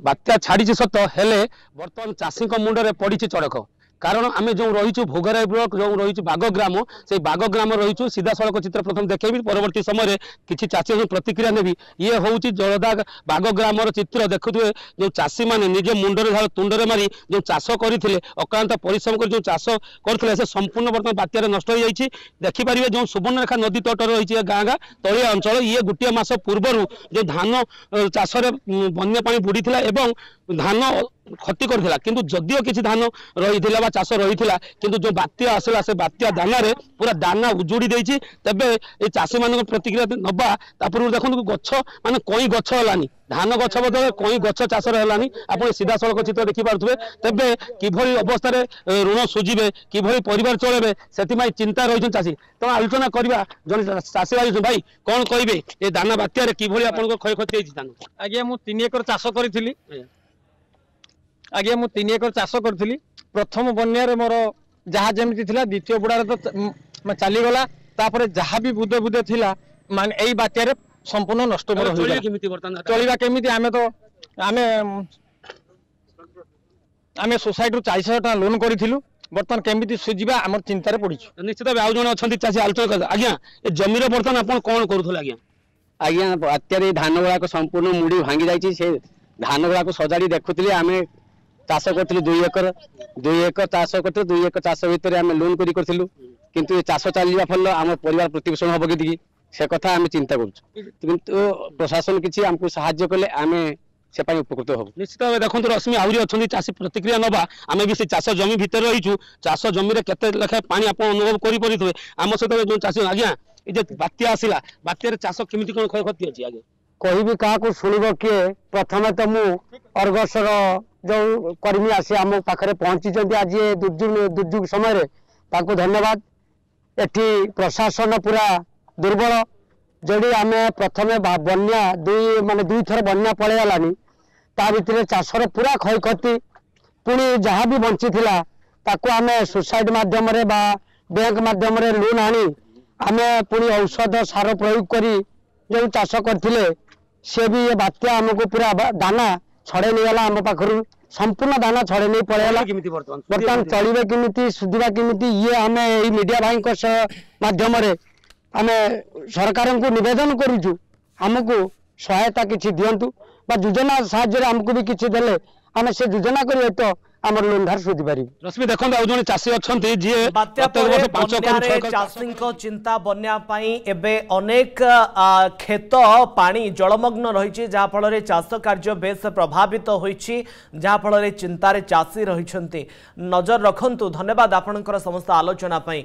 बात्या छाड़ी सत हेले बर्तमान चाषी मुंडे पड़ी चड़क कारण आम जो रही भोगराई ब्लॉक जो रही बाग ग्राम से बाग ग्राम रही सीधा सड़क चित्र प्रथम देखेबी परवर्ती समय किसी चाषी प्रतिक्रिया नेबी ये हूँ जलदा बाग ग्राम चित्र देखुए जो चाषी मैंने निज मुंडे तुंडे मारी जो चाष करते अक्लांत परिश्रम कर जो चाष करते से संपूर्ण बर्तमान बात्यार नष्ट हो जाए देखिपारे जो सुवर्णरेखा नदी तट रही गाँ गाँ तलिया अंचल ये गोटे मास पूर्वर जो धान चाष बन्या पानी बुड़ी एवं धान क्षति करथिला किंतु जदियो किछि धान रहिथिला बा चाष रहिथिला किंतु जो बात्या आसला से बात्या दाना रे पूरा दाना उजुड़ी देछि तबे ए चाषी मानक प्रतिक्रिया नबा तापर देखंतु गछ माने कोई गछ हलानी धान गछ बदले कोई गछ चाष हलानी आपण सीधा सड़क चित्र देखि पारथुबे तबे किभली अवस्था रे ऋण सुझिबे किभली परिवार चलेबे सेति चिंता रहिछ चाषी तो आलोचना करबा जन चाषी भाई कोन कहिबे ए दाना बात्या रे किभली आपण क्षय क्षति हेछि धान आगे मु 3 एकर चाष करिथिली आगे मु 3 एकर चाष करी प्रथम बन्या मोर जहाँ जमी थी द्वितीय बुड़ार तो चली गला जहाँ भी बुदे बुदे थिला मान यही बात्यार संपूर्ण नष्ट चलवा केमी आम तो आम सोसाइटी 40,000 टका लोन करूँ बर्तमान केमी सुझा आम चिंतार पड़ी निश्चित भाव आज जन अच्छा चाषी आलोचना आज्ञा जमीर बर्तमान आप कौन करूँ आज्ञा आज्ञा बात्यार धान गुड़ाक संपूर्ण मुड़ी भांगी जाइए धान गुड़ाक सजाड़ी देखुली आम चाष करूँ 2 एकर चाष कर 2 एकर चाष भितर आम लोन करूँ किंतु चाष चलवा फल आम परिवार प्रतिपोषण हम कि से कथा आम चिंता करूँ प्रशासन किसी आमको साहाय्य कले आम से उपकृत हो निश्चित भाव देखो रश्मि आहरी अच्छा चाषी प्रतिक्रिया नवा आम भी से चाष जमी भितर रहीचु चाष जमी केते लेखा पानी आप अनुभव करें आम सहित जो चाषी आज्ञा ये बात्या आसला बात्यार चाष केमी कौन क्षय क्षति अच्छी आगे कहि क्या शुणव किए प्रथम तो मु अर्गसर जो कर्मी आसी आम पाखे पहुंची आज दुर्जुग समय ताकू धन्यवाद एठी प्रशासन पूरा दुर्बल जड़ी आम प्रथम बन्या दुई थर बन्या पलैगलानी ता भितर चाषर पूरा क्षय क्षति पुणी जहाँ भी बंची थिला ताकू आम सोसाइट माध्यम बैंक माध्यम लोन आनी आम पुणी औषध सार प्रयोग करी जो चाष करथिले से भी ये बात्या आमको पूरा दाना छड़े नहीं गला आम पाखर संपूर्ण दाना छड़े नहीं पड़ेगा बर्तमान चलिए किमिति सुधिबा किमिति ये आम मीडिया भाई माध्यम आम सरकार को निवेदन करूँ आमको सहायता किसी दिंतु योजना साहाय्य आमको भी किसी देले आम से योजना करिए तो आमर लोन धार सुधि पारि रश्मि देखो आज जन चाषी अच्छा चाषी चिंता बन्या एबे अनेक खेत पानी जलमग्न रही जहाँ फल चाष कार्य बेस प्रभावित होइछि जहाँ फल चिंतार चाषी रही नजर रखंतु धन्यवाद आपनकर समस्त आलोचना पाई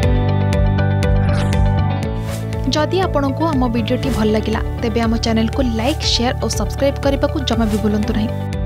जदि आपंक आम भिडी भल लगा तेब आम चैनल को लाइक शेयर और सब्सक्राइब करने को जमा भी भूलु नहीं।